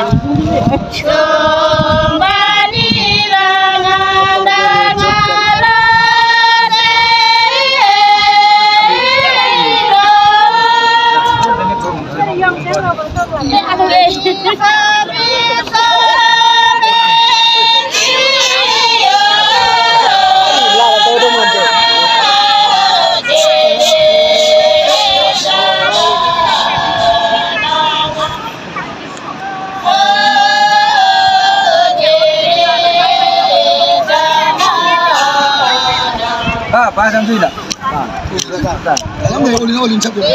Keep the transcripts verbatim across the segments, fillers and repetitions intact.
八三岁的啊，咱们有零二零差不多。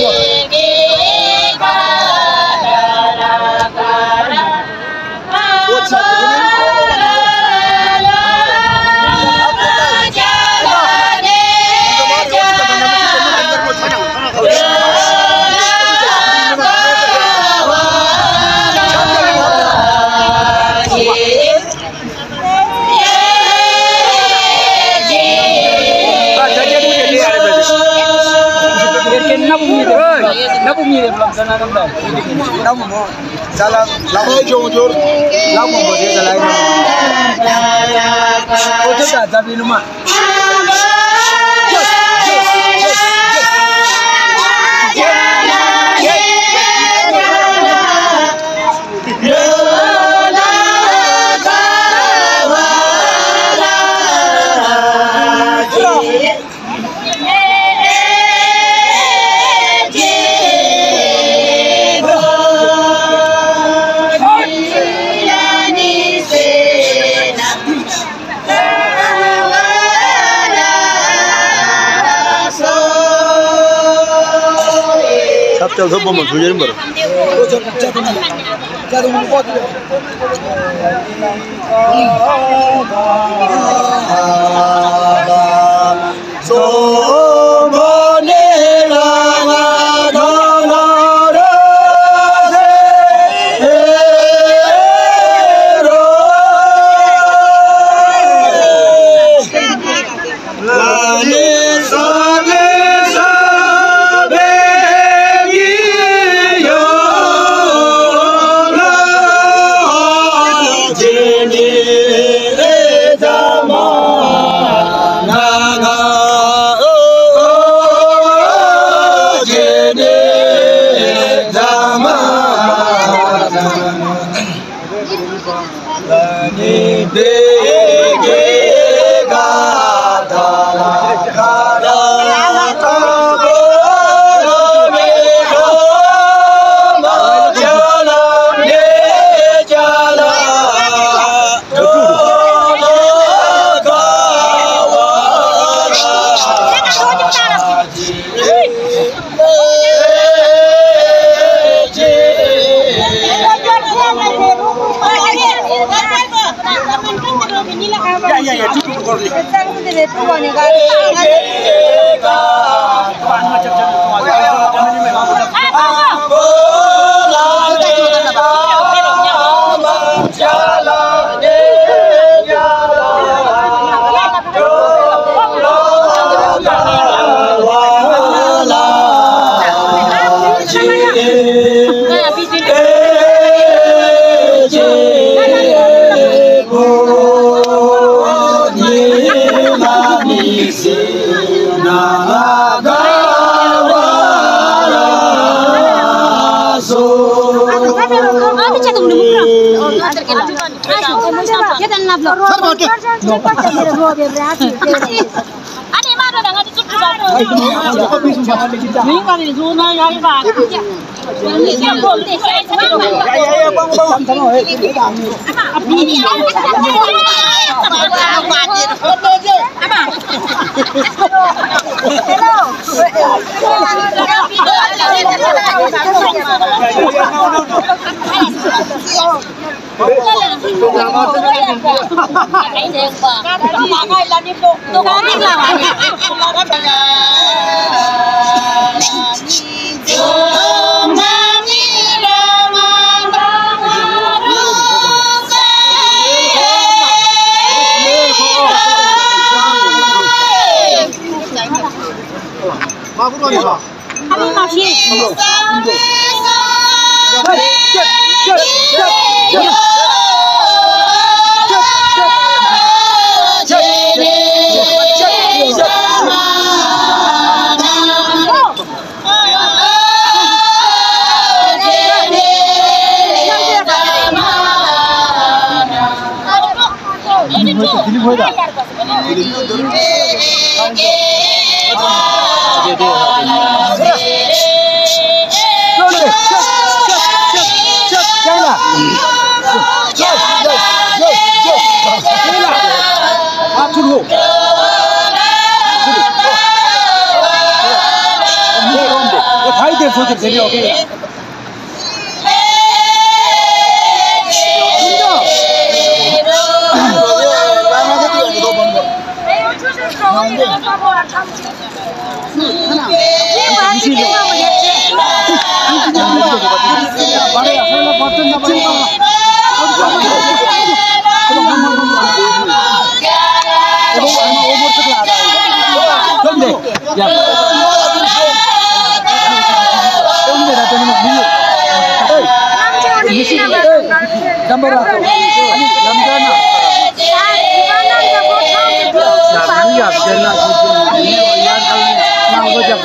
我操！Lagu mirip belum sana kan belum. Lagu mau salah lagu jauh jauh. Lagu mau dia salah ini. Oh sudah tapi rumah. Chào thơm một số nhân vật. Hãy subscribe cho kênh Ghiền Mì Gõ để không bỏ lỡ những video hấp dẫn. 소리 들려. Gambar apa? Lamjana. Iya, jelas ini yang kali mau gojek.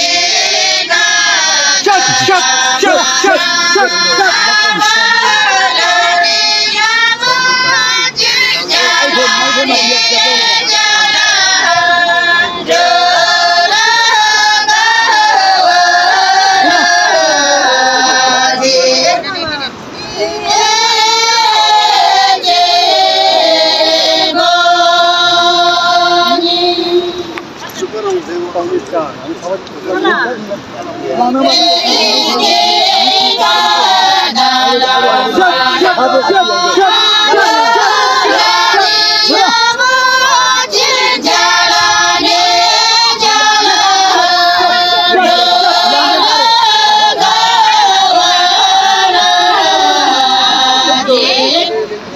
Shut, shut, shut, shut, shut, shut.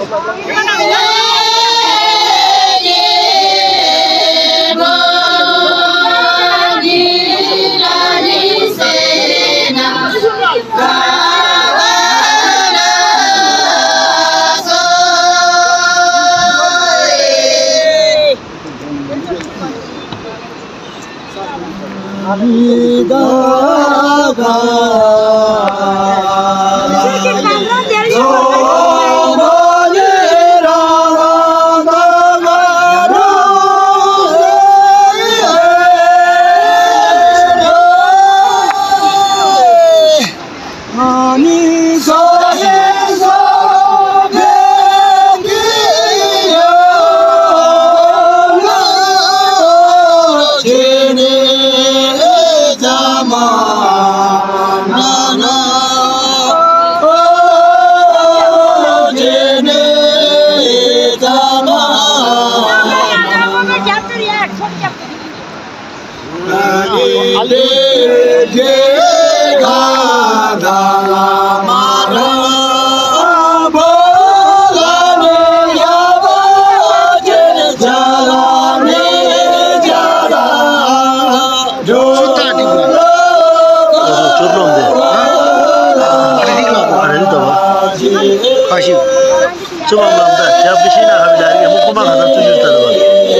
Cuma mamda, siapa sih nak kami dari yang mau kemana tu juta tu.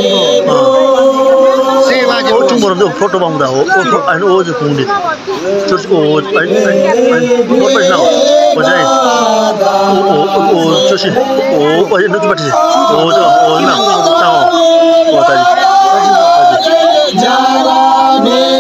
Oh, cuma orang tu foto mamda, oh, oh, anu oh tu kundi, terus oh, oh, oh, apa nak? Oh, jadi, oh, oh, oh, terus ini, oh, oh, ini tu macam, oh, tu, oh, nak, tahu, oh, tadi, tadi.